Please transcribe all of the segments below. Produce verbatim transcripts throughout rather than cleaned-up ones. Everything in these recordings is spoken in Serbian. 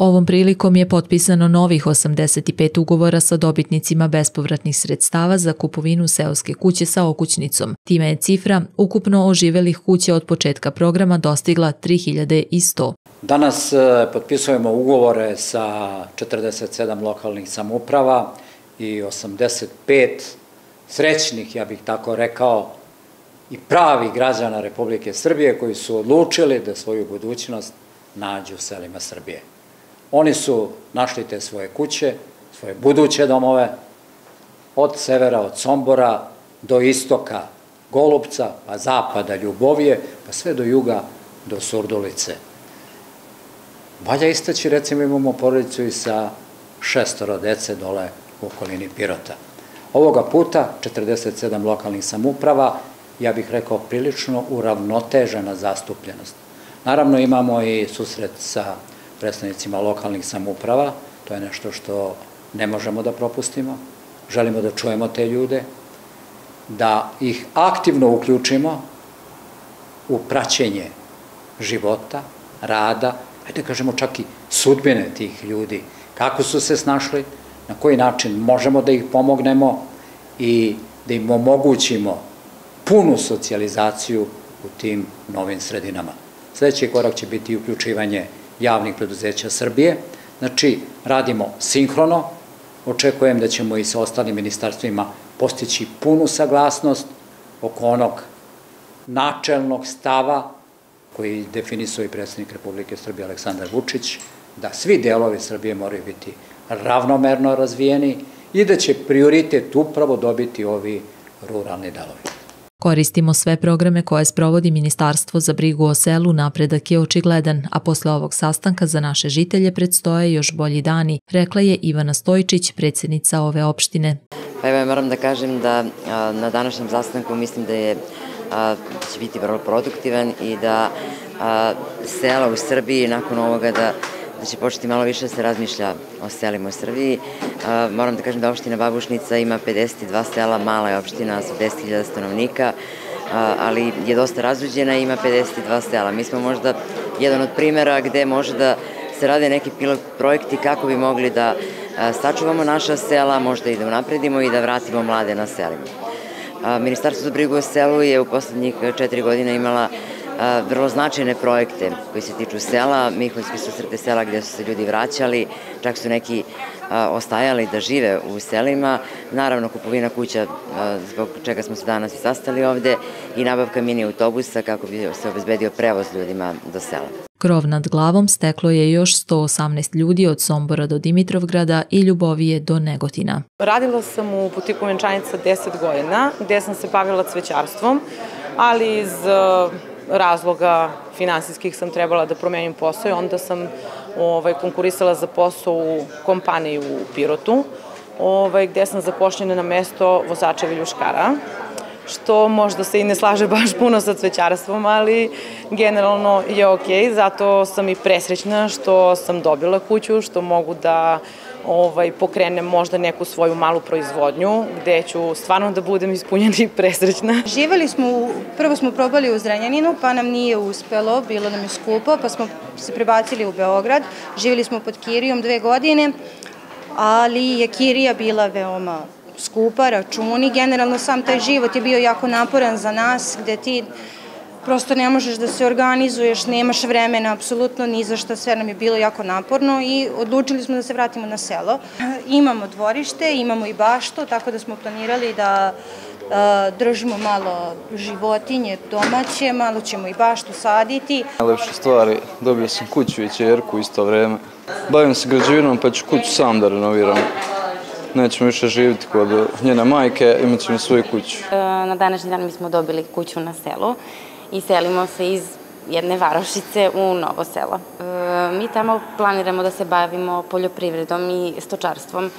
Ovom prilikom je potpisano novih osamdeset pet ugovora sa dobitnicima bespovratnih sredstava za kupovinu seoske kuće sa okućnicom. Time je cifra ukupno oživelih kuća od početka programa dostigla tri hiljade sto. Danas potpisujemo ugovore sa četrdeset sedam lokalnih samouprava i osamdeset pet srećnih, ja bih tako rekao, i pravih građana Republike Srbije koji su odlučili da svoju budućnost nađu u selima Srbije. Oni su našli te svoje kuće, svoje buduće domove, od severa, od Sombora, do istoka Golupca, pa zapada Ljubovije, pa sve do juga, do Surdulice. Valja istaći, recimo, imamo porodicu i sa šestoro dece dole u okolini Pirota. Ovoga puta četrdeset sedam lokalnih samouprava, ja bih rekao, prilično uravnotežena zastupljenost. Naravno, imamo i susret sa predstavnicima lokalnih samouprava, to je nešto što ne možemo da propustimo. Želimo da čujemo te ljude, da ih aktivno uključimo u praćenje života, rada, hajde kažemo čak i sudbine tih ljudi, kako su se snašli, na koji način možemo da ih pomognemo i da im omogućimo punu socijalizaciju u tim novim sredinama. Sljedeći korak će biti uključivanje javnih preduzeća Srbije. Znači, radimo sinhrono, očekujem da ćemo i sa ostalim ministarstvima postići punu saglasnost oko onog načelnog stava koji definisuje i predsjednik Republike Srbije Aleksandar Vučić, da svi delovi Srbije moraju biti ravnomerno razvijeni i da će prioritet upravo dobiti ovi ruralni delovi. Koristimo sve programe koje sprovodi Ministarstvo za brigu o selu, napredak je očigledan, a posle ovog sastanka za naše žitelje predstoje još bolji dani, rekla je Ivana Stojčić, predsjednica ove opštine. Pa evo, ja moram da kažem da na današnjem sastanku mislim da je će biti vrlo produktivan i da sela u Srbiji nakon ovoga da da će početi malo više da se razmišlja o selima u Srbiji. Moram da kažem da opština Babušnica ima pedeset dva sela, mala je opština sa deset hiljada stanovnika, ali je dosta razređena i ima pedeset dva sela. Mi smo možda jedan od primjera gde može da se rade neki pilot projekti kako bi mogli da sačuvamo naša sela, možda i da unapredimo i da vratimo mlade na selima. Ministarstvo za brigu o selu je u poslednjih četiri godine imala vrlo značajne projekte koji se tiču sela, Miholjske susrete sela gde su se ljudi vraćali, čak su neki ostajali da žive u selima, naravno kupovina kuća zbog čega smo se danas i sastali ovde i nabavka mini autobusa kako bi se obezbedio prevoz ljudima do sela. Krov nad glavom steklo je još sto osamnaest ljudi od Sombora do Dimitrovgrada i Ljubovije do Negotina. Radila sam u butiku Venčanica deset godina gde sam se bavila cvećarstvom, ali iz razloga finansijskih sam trebala da promenim posao i onda sam ovaj, konkurisala za posao u kompaniji u Pirotu, ovaj, gde sam zapošljena na mesto vozača viljuškara, što možda se i ne slaže baš puno sa cvećarstvom, ali generalno je okej, zato sam i presrećna što sam dobila kuću, što mogu da ovaj, pokrenem možda neku svoju malu proizvodnju, gde ću stvarno da budem ispunjena i presrećna. Živeli smo, prvo smo probali u Zrenjaninu, pa nam nije uspelo, bilo nam je skupo, pa smo se prebacili u Beograd. Živeli smo pod kirijom dve godine, ali je kirija bila veoma skupa, računi. Generalno sam taj život je bio jako naporan za nas, gde ti prosto ne možeš da se organizuješ, nemaš vremena, apsolutno ni za šta, sve nam je bilo jako naporno i odlučili smo da se vratimo na selo. Imamo dvorište, imamo i baštu, tako da smo planirali da držimo malo životinje domaće, malo ćemo i baštu saditi. Najlepše stvari, dobio sam kuću i ćerku u isto vreme. Bavim se građevinom pa ću kuću sam da renoviram. Nećemo više živjeti kod njene majke, imat ćemo svoju kuću. Na današnji dan mi smo dobili kuću na selu i selimo se iz jedne varošice u novo selo. Mi tamo planiramo da se bavimo poljoprivredom i stočarstvom.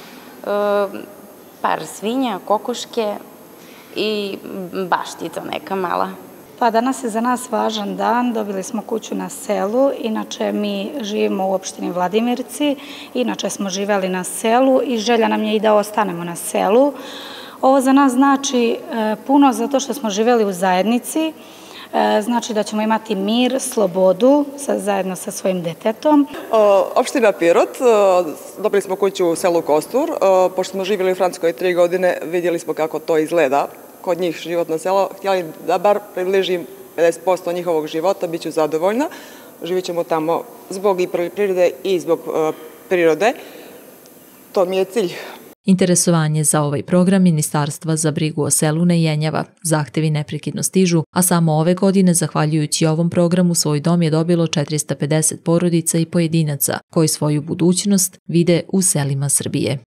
Par svinja, kokoške i baštica neka mala. Pa danas je za nas važan dan, dobili smo kuću na selu, inače mi živimo u opštini Vladimirci, inače smo živeli na selu i želja nam je i da ostanemo na selu. Ovo za nas znači puno zato što smo živeli u zajednici, znači da ćemo imati mir, slobodu zajedno sa svojim detetom. Opština Pirot, dobili smo kuću u selu Kostur, pošto smo živjeli u Francuskoj tri godine, vidjeli smo kako to izgleda kod njih životno selo, htjeli da bar približim pedeset posto njihovog života, bit ću zadovoljna. Živit ćemo tamo zbog i prirode i zbog prirode. To mi je cilj. Interesovanje za ovaj program Ministarstva za brigu o selu ne jenjava. Zahtevi neprekidno stižu, a samo ove godine, zahvaljujući ovom programu, svoj dom je dobilo četiristo pedeset porodica i pojedinaca koji svoju budućnost vide u selima Srbije.